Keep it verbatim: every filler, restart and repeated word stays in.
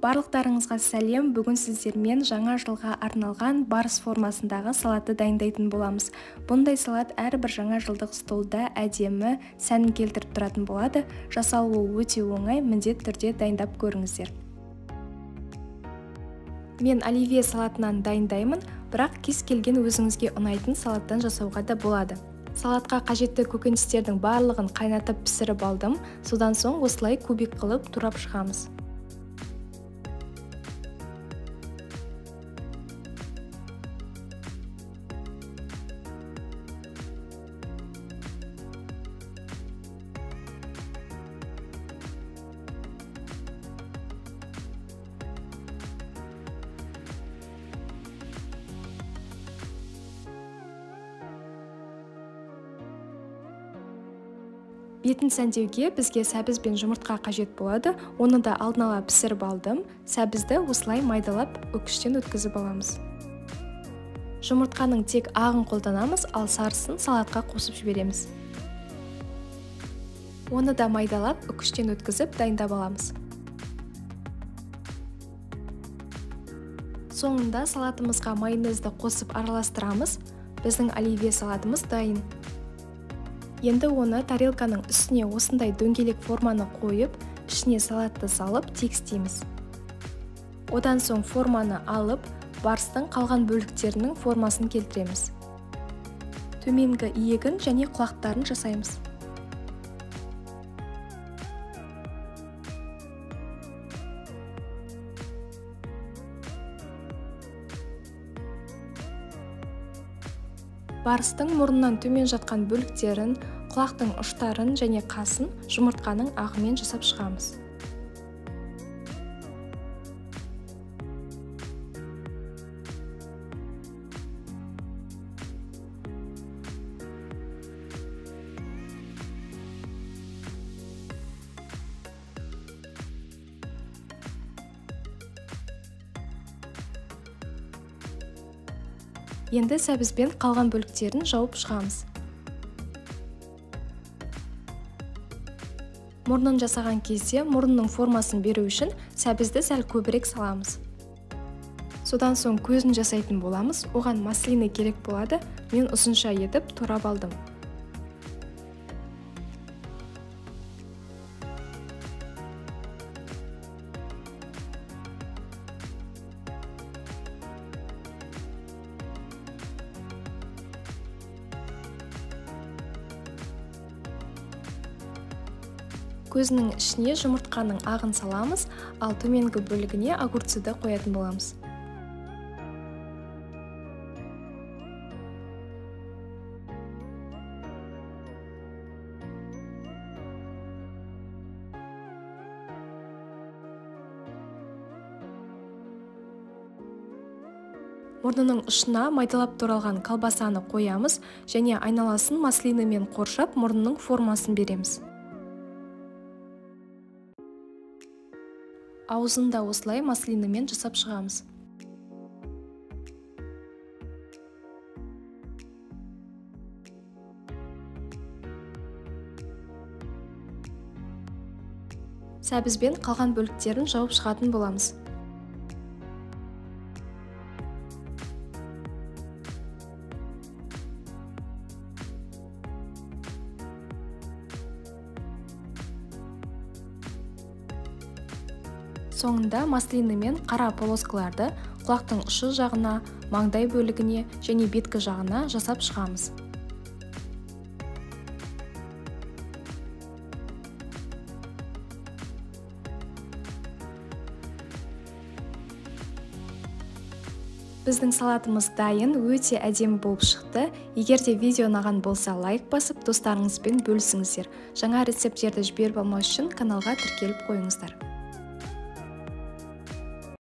Барлықтарыңызға сәлем. Бүгін сіздермен жаңа жылға арналған барс формасындағы салатты дайындайтын боламыз. Бұндай салат әрбір жаңа жылдық столда әдемі сәнін келтіріп тұратын болады. Жасалуы өте оңай, міндетті түрде дайындап көріңіздер. Мен оливье салатынан дайындаймын, бірақ кез келген өзіңізге ұнайтын салаттан жасауға да болады. Салатқа қажетті көкөністердің барлығын қайнатып пісіріп алдым. Содан соң осылай кубик қылып турап шығамыз. Бетін сәндеуге бізге сәбіз бен жұмыртқа қажет болады. Оны да алдын ала пісіріп алдым. Сәбізді осылай майдалап өкіштен өткізіп аламыз. Жұмыртқаның тек ағын қолданамыз, ал сарысын салатқа қосып жібереміз. Оны да майдалап өкіштен өткізіп дайындап аламыз. Соңында салатымызға майонезді қосып араластырамыз. Біздің оливье салатымыз дайын. Енді оны тарелканың үстіне осындай дөңгелек форманы қойып, ішіне салатты салып тегістейміз. Одан соң форманы алып, барстың қалған бөліктерінің формасын келтіреміз. Төменгі иегін және құлақтарын жасаймыз. Барстың мұрнынан төмен жатқан бөліктерін, құлақтың ұштарын және қасын жұмыртқаның ағымен жасап шығамыз. Енді сәбізбен қалған бөліктерін жауып шығамыз. Мұрнын жасаған кезде мұрнның формасын беру үшін сәбізді сәл көбірек саламыз. Содан соң көзін жасайтын боламыз. Оған маслины керек болады. Мен ұзынша етіп турап алдым. Көзінің ішіне жұмыртқаның ағын саламыз, ал төменгі бөлігіне огурцыды қоятын боламыз. Мұрнының ұшына майдалап туралған колбасаны қоямыз және айналасын маслинамен қоршап мұрнының формасын береміз. Аузында осылай маслинамен жасап шығамыз. Сәбізбен қалған бөліктерін жауып шығатын боламыз. Соңында маслины мен қара полоскаларды құлақтың ұшы жағына, маңдай бөлігіне және беткі жағына жасап шығамыз. Біздің салатымыз дайын, өте әдемі болып шықты. Егер де видео ұнаған болса, лайк басып, достарыңызбен бөлісіңіздер. Жаңа рецептерді жіберіп алмау үшін каналға тіркеліп қойыңыздар.